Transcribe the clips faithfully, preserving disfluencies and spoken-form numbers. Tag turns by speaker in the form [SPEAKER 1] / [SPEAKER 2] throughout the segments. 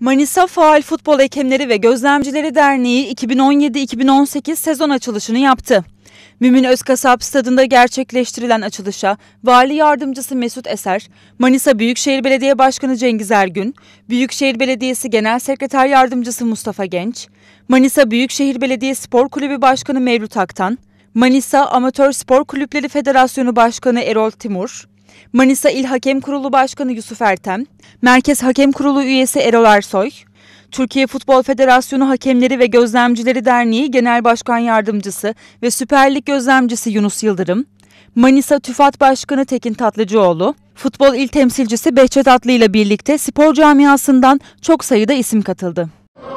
[SPEAKER 1] Manisa Faal Futbol Hakemleri ve Gözlemcileri Derneği iki bin on yedi iki bin on sekiz sezon açılışını yaptı. Mümin Özkasap Stadı'nda gerçekleştirilen açılışa Vali Yardımcısı Mesut Eser, Manisa Büyükşehir Belediye Başkanı Cengiz Ergün, Büyükşehir Belediyesi Genel Sekreter Yardımcısı Mustafa Genç, Manisa Büyükşehir Belediye Spor Kulübü Başkanı Mevlüt Aktan, Manisa Amatör Spor Kulüpleri Federasyonu Başkanı Erol Timur, Manisa İl Hakem Kurulu Başkanı Yusuf Ertem, Merkez Hakem Kurulu Üyesi Erol Ersoy, Türkiye Futbol Federasyonu Hakemleri ve Gözlemcileri Derneği Genel Başkan Yardımcısı ve Süper Lig Gözlemcisi Yunus Yıldırım, Manisa TÜFAD Başkanı Tekin Tatlıcıoğlu, Futbol İl Temsilcisi Behçet Atlı ile birlikte spor camiasından çok sayıda isim katıldı.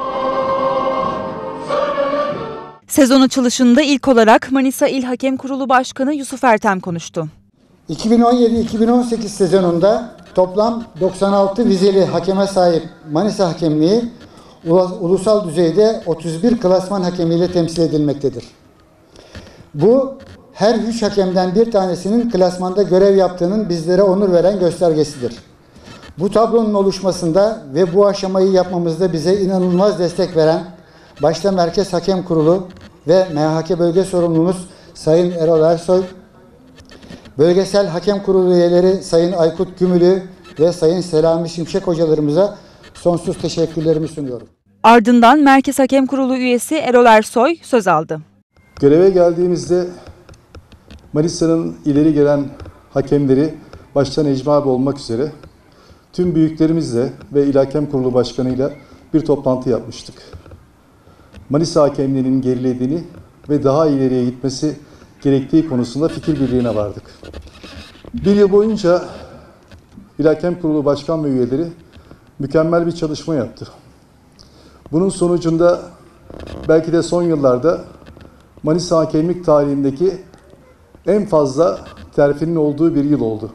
[SPEAKER 1] Sezon açılışında ilk olarak Manisa İl Hakem Kurulu Başkanı Yusuf Ertem konuştu.
[SPEAKER 2] iki bin on yedi iki bin on sekiz sezonunda toplam doksan altı vizeli hakeme sahip Manisa Hakemliği ulusal düzeyde otuz bir klasman hakemiyle temsil edilmektedir. Bu her üç hakemden bir tanesinin klasmanda görev yaptığının bizlere onur veren göstergesidir. Bu tablonun oluşmasında ve bu aşamayı yapmamızda bize inanılmaz destek veren başta Merkez Hakem Kurulu ve M H K Bölge Sorumlumuz Sayın Erol Ersoy, Bölgesel Hakem Kurulu üyeleri Sayın Aykut Gümülü ve Sayın Selami Şimşek hocalarımıza sonsuz teşekkürlerimi sunuyorum.
[SPEAKER 1] Ardından Merkez Hakem Kurulu üyesi Erol Ersoy söz aldı.
[SPEAKER 3] Göreve geldiğimizde Manisa'nın ileri gelen hakemleri başta Necmi abi olmak üzere tüm büyüklerimizle ve İl Hakem Kurulu Başkanı'yla bir toplantı yapmıştık. Manisa hakemliğinin gerilediğini ve daha ileriye gitmesi gerektiği konusunda fikir birliğine vardık. Bir yıl boyunca İl Hakem Kurulu Başkan ve üyeleri mükemmel bir çalışma yaptı. Bunun sonucunda belki de son yıllarda Manisa hakemlik tarihindeki en fazla terfinin olduğu bir yıl oldu.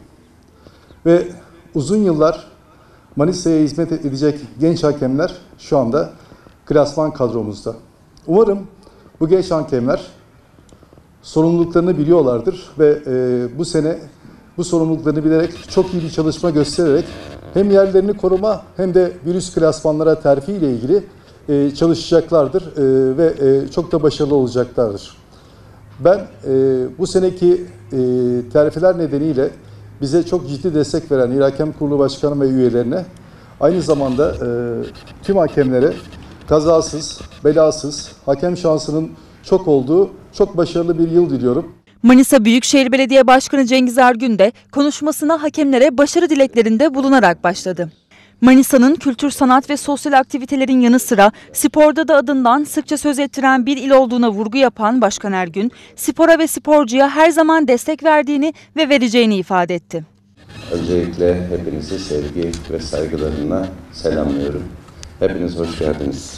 [SPEAKER 3] Ve uzun yıllar Manisa'ya hizmet edecek genç hakemler şu anda klasman kadromuzda. Umarım bu genç hakemler sorumluluklarını biliyorlardır ve e, bu sene bu sorumluluklarını bilerek çok iyi bir çalışma göstererek hem yerlerini koruma hem de virüs klasmanlara terfi ile ilgili e, çalışacaklardır e, ve e, çok da başarılı olacaklardır. Ben e, bu seneki e, terfiler nedeniyle bize çok ciddi destek veren İl Hakem Kurulu Başkanı ve üyelerine, aynı zamanda e, tüm hakemlere kazasız, belasız, hakem şansının çok olduğu çok başarılı bir yıl diliyorum.
[SPEAKER 1] Manisa Büyükşehir Belediye Başkanı Cengiz Ergün de konuşmasına hakemlere başarı dileklerinde bulunarak başladı. Manisa'nın kültür, sanat ve sosyal aktivitelerin yanı sıra sporda da adından sıkça söz ettiren bir il olduğuna vurgu yapan Başkan Ergün, spora ve sporcuya her zaman destek verdiğini ve vereceğini ifade etti.
[SPEAKER 4] Öncelikle hepinizi sevgi ve saygılarımla selamlıyorum. Hepiniz hoş geldiniz.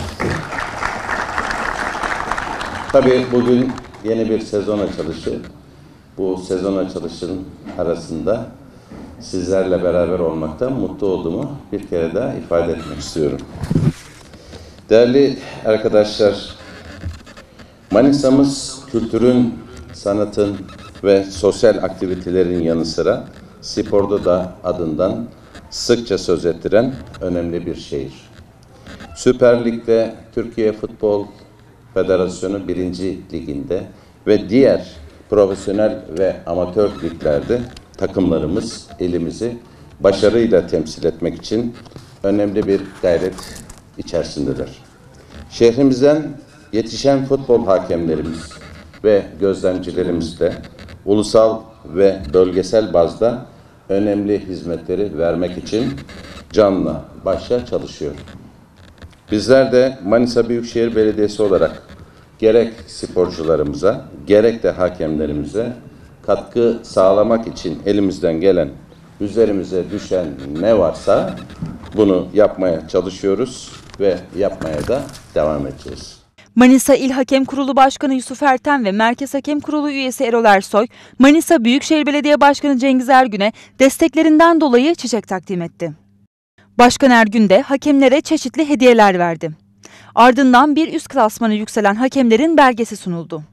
[SPEAKER 4] Tabii bugün yeni bir sezon açılışı. Bu sezon açılışının arasında sizlerle beraber olmaktan mutlu olduğumu bir kere daha ifade etmek istiyorum. Değerli arkadaşlar, Manisa'mız kültürün, sanatın ve sosyal aktivitelerin yanı sıra sporda da adından sıkça söz ettiren önemli bir şehir. Süper Lig'de Türkiye Futbol Federasyonu birinci Liginde ve diğer profesyonel ve amatör liglerde takımlarımız elimizi başarıyla temsil etmek için önemli bir gayret içerisindeler. Şehrimizden yetişen futbol hakemlerimiz ve gözlemcilerimiz de ulusal ve bölgesel bazda önemli hizmetleri vermek için canla başla çalışıyor. Bizler de Manisa Büyükşehir Belediyesi olarak gerek sporcularımıza, gerek de hakemlerimize katkı sağlamak için elimizden gelen, üzerimize düşen ne varsa bunu yapmaya çalışıyoruz ve yapmaya da devam edeceğiz.
[SPEAKER 1] Manisa İl Hakem Kurulu Başkanı Yusuf Ertem ve Merkez Hakem Kurulu üyesi Erol Ersoy, Manisa Büyükşehir Belediye Başkanı Cengiz Ergün'e desteklerinden dolayı çiçek takdim etti. Başkan Ergün de hakemlere çeşitli hediyeler verdi. Ardından bir üst klasmana yükselen hakemlerin belgesi sunuldu.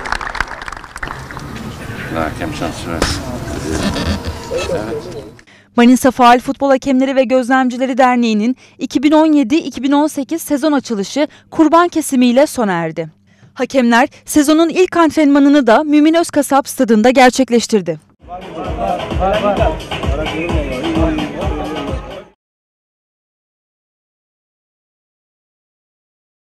[SPEAKER 4] Hakem şansı versin. Evet.
[SPEAKER 1] Manisa Faal Futbol Hakemleri ve Gözlemcileri Derneği'nin iki bin on yedi iki bin on sekiz sezon açılışı kurban kesimiyle sona erdi. Hakemler sezonun ilk antrenmanını da Mümin Özkasap stadında gerçekleştirdi.